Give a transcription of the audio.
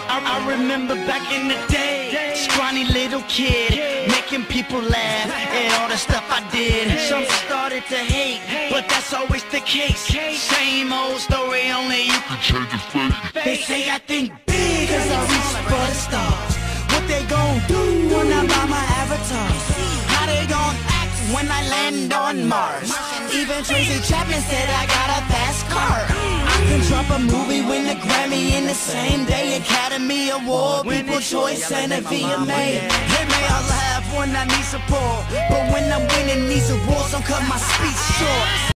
I remember back in the day, scrawny little kid, making people laugh at all the stuff I did. Some started to hate, but that's always the case. Same old story, only you can change the face. They say I think big cause I reach for the stars. What they gon' do when I buy my avatar? How they gon' act when I land on Mars? Even Tracy Chapman said I got a fast car. I can drop a movie, win a Grammy in the same day. Academy Award, People's Choice, and a VMA. They may all laugh when I need support, but when I'm winning these awards, don't cut my speech short.